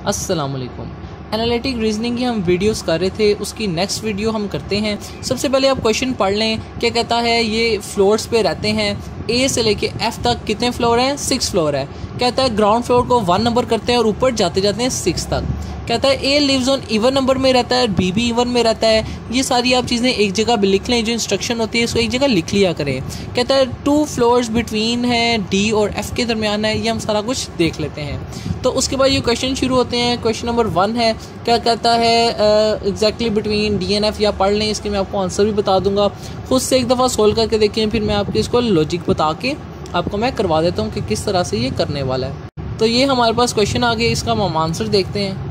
अस्सलाम वालेकुम। Analytic reasoning की हम वीडियोस कर रहे थे, उसकी नेक्स्ट वीडियो हम करते हैं। सबसे पहले आप क्वेश्चन पढ़ लें। क्या कहता है, ये फ्लोर्स पे रहते हैं, ए से लेके एफ तक कितने फ्लोर हैं? 6 फ्लोर है। कहता है ग्राउंड फ्लोर को 1 नंबर करते हैं और ऊपर जाते जाते हैं 6 तक। कहता है A lives on even number में रहता है, बी भी इवन में रहता है। ये सारी आप चीज़ें एक जगह भी लिख लें, जो इंस्ट्रक्शन होती है इसको एक जगह लिख लिया करें। कहता है 2 फ्लोर्स बिटवीन है, डी और एफ के दरमियान है। ये हम सारा कुछ देख लेते हैं। तो उसके बाद ये क्वेश्चन शुरू होते हैं। क्वेश्चन नंबर 1 है, क्या कहता है exactly between D and F. या पढ़ लें, इसके मैं आपको आंसर भी बता दूंगा। खुद से एक दफ़ा सोल्व करके देखें, फिर मैं आपको इसको लॉजिक बता के आपको मैं करवा देता हूँ कि किस तरह से ये करने वाला है। तो ये हमारे पास क्वेश्चन आ गया, इसका हम आंसर देखते हैं।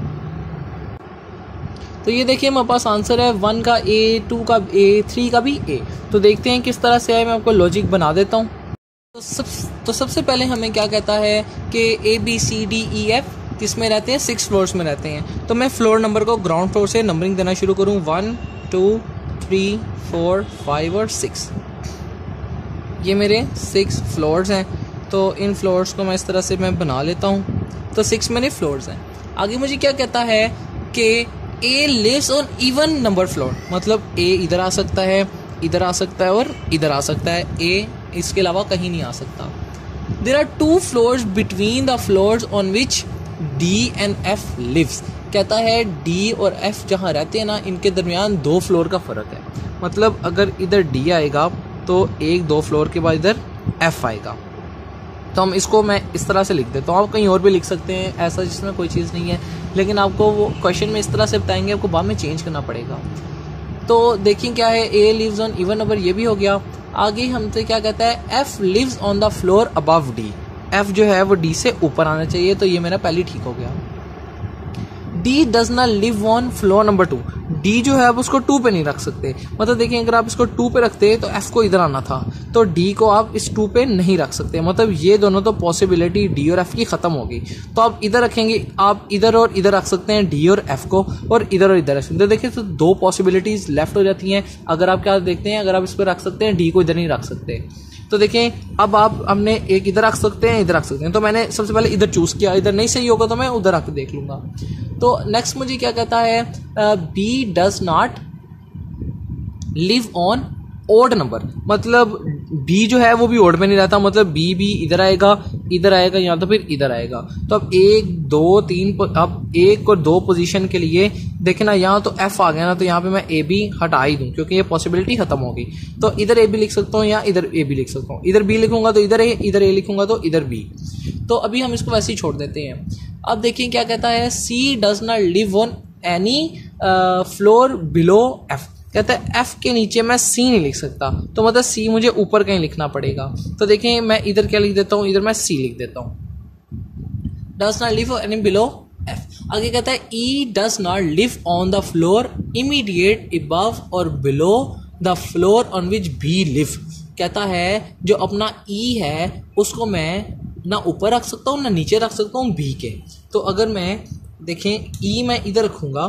तो ये देखिए हमारे पास आंसर है 1 का ए, 2 का ए, 3 का भी ए। तो देखते हैं किस तरह से है, मैं आपको लॉजिक बना देता हूँ। तो सबसे पहले हमें क्या कहता है कि A B C D E F किस में रहते हैं? 6 फ्लोर्स में रहते हैं। तो मैं फ्लोर नंबर को ग्राउंड फ्लोर से नंबरिंग देना शुरू करूँ। 1 2 3 4 5 और 6। ये मेरे 6 फ्लोर्स हैं। तो इन फ्लोर्स को मैं इस तरह से मैं बना लेता हूँ। तो 6 मेरे फ्लोर्स हैं। आगे मुझे क्या कहता है कि A lives on even number floor. मतलब ए इधर आ सकता है, इधर आ सकता है और इधर आ सकता है। ए इसके अलावा कहीं नहीं आ सकता। There are 2 floors between the floors on which D and F lives. कहता है डी और एफ जहाँ रहते हैं ना, इनके दरमियान 2 फ्लोर का फ़र्क है। मतलब अगर इधर डी आएगा तो 1-2 फ्लोर के बाद इधर एफ आएगा। तो हम इसको मैं इस तरह से लिख देता हूँ। आप कहीं और भी लिख सकते हैं, ऐसा जिसमें कोई चीज़ नहीं है, लेकिन आपको वो क्वेश्चन में इस तरह से बताएंगे, आपको बाद में चेंज करना पड़ेगा। तो देखिए क्या है, A lives on even number, ये भी हो गया। आगे हमसे क्या कहता है, F lives on the floor above D. F जो है वो डी से ऊपर आना चाहिए। तो ये मेरा पहले ठीक हो गया। D does not live on floor number 2। D जो है आप उसको 2 पे नहीं रख सकते। मतलब देखिए अगर आप इसको 2 पे रखते तो एफ को इधर आना था, तो डी को आप इस 2 पे नहीं रख सकते। मतलब ये दोनों तो पॉसिबिलिटी डी और एफ की खत्म होगी। तो आप इधर रखेंगे, आप इधर और इधर रख सकते हैं डी और एफ को, और इधर और इधर रख सकते हैं। देखिए तो 2 पॉसिबिलिटीज लेफ्ट हो जाती हैं। अगर आप क्या देखते हैं, अगर आप इस पर रख सकते हैं, डी को इधर नहीं रख सकते। तो देखें अब आप हमने एक इधर रख सकते हैं, इधर रख सकते हैं। तो मैंने सबसे पहले इधर चूज किया, इधर नहीं सही होगा तो मैं उधर आके देख लूंगा। तो नेक्स्ट मुझे क्या कहता है, B does not live on odd number. मतलब बी जो है वो भी ओड में नहीं रहता। मतलब बी भी इधर आएगा, इधर आएगा, या तो फिर इधर आएगा। तो अब 1 2 3 अब 1 और 2 पोजीशन के लिए देखे ना, यहाँ तो एफ आ गया ना, तो यहाँ पे मैं ए बी हटा ही दूं क्योंकि ये पॉसिबिलिटी खत्म होगी। तो इधर ए बी लिख सकता हूँ या इधर ए बी लिख सकता हूँ। इधर बी लिखूंगा तो इधर ए लिखूंगा तो इधर बी। तो अभी हम इसको वैसे ही छोड़ देते हैं। अब देखिए क्या कहता है, C does not live on any floor below F. कहता है एफ के नीचे मैं सी नहीं लिख सकता। तो मतलब सी मुझे ऊपर कहीं लिखना पड़ेगा। तो देखें मैं इधर क्या लिख देता हूँ, इधर मैं सी लिख देता हूँ। Does not live any below F. आगे कहता है E does not live on the floor immediate above और below the floor on which B live. कहता है जो अपना ई है उसको मैं ना ऊपर रख सकता हूँ ना नीचे रख सकता हूँ बी के। तो अगर मैं देखें ई मैं इधर रखूंगा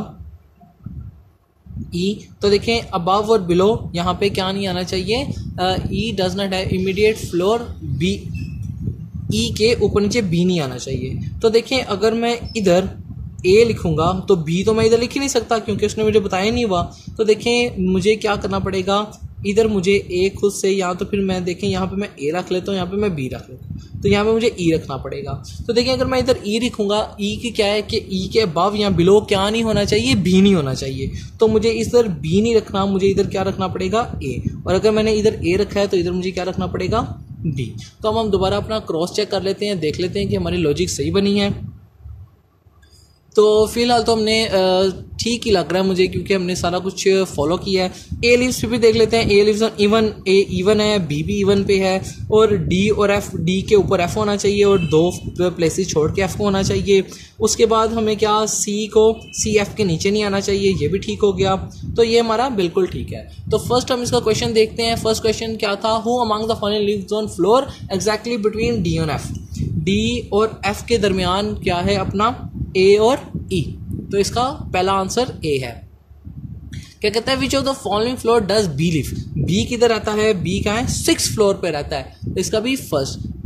ई, तो देखें अबव और बिलो यहाँ पे क्या नहीं आना चाहिए, E does not have immediate floor B. ई के ऊपर नीचे बी नहीं आना चाहिए। तो देखें अगर मैं इधर ए लिखूंगा तो बी तो मैं इधर लिख ही नहीं सकता क्योंकि उसने मुझे बताया नहीं हुआ। तो देखें मुझे क्या करना पड़ेगा, इधर मुझे ए खुद से, या तो फिर मैं देखें यहाँ पे मैं ए रख लेता हूँ, यहाँ पे मैं बी रख लेता हूँ। तो यहाँ पे मुझे ई रखना पड़ेगा। तो देखें अगर मैं इधर ई लिखूंगा, ई की क्या है कि ई के अबव या बिलो क्या नहीं होना चाहिए, बी नहीं होना चाहिए। तो मुझे इधर बी नहीं रखना, मुझे इधर क्या रखना पड़ेगा, ए। और अगर मैंने इधर ए रखा है तो इधर मुझे क्या रखना पड़ेगा, बी। तो हम दोबारा अपना क्रॉस चेक कर लेते हैं, देख लेते हैं कि हमारी लॉजिक सही बनी है। तो फिलहाल तो हमने ठीक ही लग रहा है मुझे, क्योंकि हमने सारा कुछ फॉलो किया है। ए लिव्स पे भी देख लेते हैं। A lives on even, A even है, बी भी इवन पे है, और डी और एफ, डी के ऊपर एफ होना चाहिए और 2 प्लेसेस छोड़ के एफ को होना चाहिए। उसके बाद हमें क्या, सी को सी एफ के नीचे नहीं आना चाहिए, ये भी ठीक हो गया। तो ये हमारा बिल्कुल ठीक है। तो फर्स्ट हम इसका क्वेश्चन देखते हैं। फर्स्ट क्वेश्चन क्या था, who among the following lives on floor exactly between D और एफ। डी और एफ के दरमियान क्या है अपना, ए और ई। तो इसका पहला आंसर ए है। क्या कहता है, which of the following floor does B live. B किधर रहता है, बी का है 6 फ्लोर पे रहता है। तो इसका भी फर्स्ट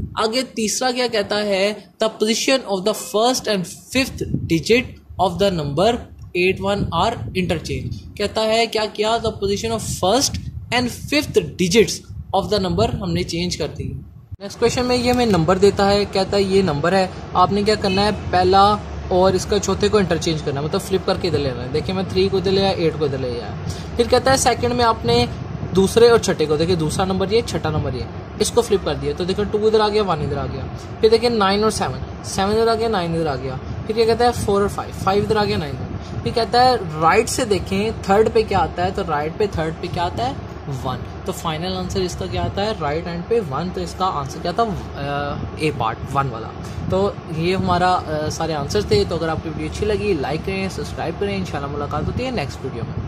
आगे तीसरा क्या कहता है, the position of the first and fifth digit of the number 8 1 are interchange. कहता है क्या किया, the position of first and fifth digits of the number हमने चेंज कर दी। नेक्स्ट क्वेश्चन में ये हमें नंबर देता है, कहता है ये नंबर है, आपने क्या करना है, पहला और इसका चौथे को इंटरचेंज करना है, मतलब फ्लिप करके इधर लेना है। देखिए मैं 3 को इधर ले आया, 8 को इधर ले आया। फिर कहता है सेकंड में आपने दूसरे और छठे को, देखिए दूसरा नंबर ये, छठा नंबर ये, इसको फ्लिप कर दिया, तो देखिए 2 इधर आ गया, 1 इधर आ गया। फिर देखिए 9 और 7, 7 इधर आ गया, 9 इधर आ गया। फिर क्या कहता है 4 और 5, 5 इधर आ गया, 9 इधर। फिर कहता है राइट से देखें थर्ड पे क्या आता है, तो राइट पे थर्ड पे क्या आता है, 1। तो फाइनल आंसर इसका क्या आता है, राइट हैंड पे 1। तो इसका आंसर क्या था, ए पार्ट 1 वाला। तो ये हमारा सारे आंसर थे। तो अगर आपकी वीडियो अच्छी लगी लाइक करें, सब्सक्राइब करें। इंशाल्लाह मुलाकात होती है नेक्स्ट वीडियो में।